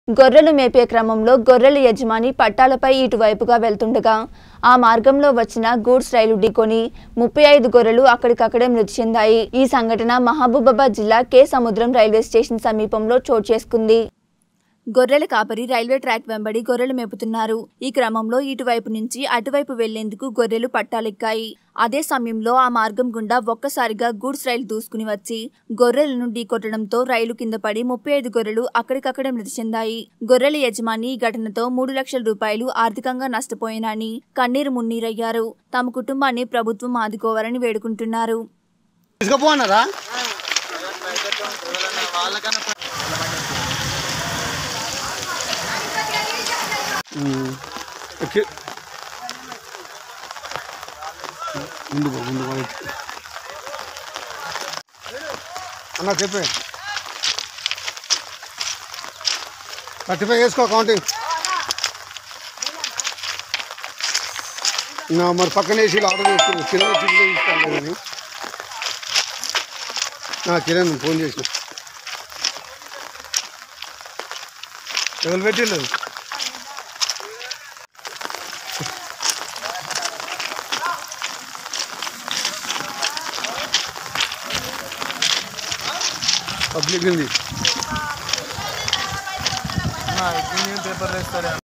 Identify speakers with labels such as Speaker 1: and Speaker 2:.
Speaker 1: గొర్రెలు మేపే క్రమంలో గొర్రెల యజమాని పట్టాలపై ఇటువైపుగా వెళ్తుండగా ఆ మార్గంలో వచ్చిన గూడ్స్ రైలు ఢీకొని 35 గొర్రెలు అక్కడికక్కడే మృతి చెందాయి। ఈ సంఘటన మహబూబాబాద్ జిల్లా కే సముద్రం రైల్వే స్టేషన్ సమీపంలో చోటు చేసుకుంది। గొర్రెల కాపరి రైల్వే ట్రాక్ వెంబడి గొర్రెలు మేపుతున్నారు। ఈ క్రమంలో ఇటువైపు నుంచి అటువైపు వెళ్లేందుకు గొర్రెలు పట్టాలెక్కాయి। అదే సమయంలో ఆ మార్గం గుండా ఒక్కసారిగా గూడ్స్ రైలు దూసుకుని వచ్చి గొర్రెలను ఢీకొట్టడంతో రైలు కింద పడి 35 గొర్రెలు అక్కడికక్కడే మృతి చెందాయి। గొర్రెల యజమాని ఈ ఘటనతో 3 లక్షల రూపాయలు ఆర్థికంగా నష్టపోయినని కన్నీరు మున్నీరయ్యారు। తమ కుటుంబాన్ని ప్రభుత్వం ఆదుకోవాలని వేడుకుంటున్నారు।
Speaker 2: అన్న చెప్పే 35 వేసుకో కౌంటింగ్ మరి పక్కన వేసి ఆర్డర్ చేస్తుంది కిరణ్ చిల్లు ఇస్తాను కానీ కిరణ్ ఫోన్ చేసిన ఎవరు పెట్టిండు పబ్లిక్ ఉంది పేపర్ వేస్తారు।